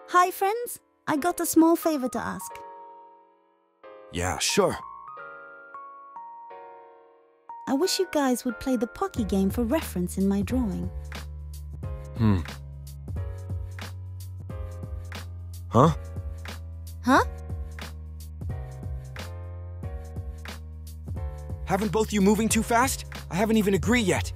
Hi, friends. I got a small favor to ask. Yeah, sure. I wish you guys would play the Pocky game for reference in my drawing. Huh? Huh? Haven't both you moving too fast? I haven't even agreed yet.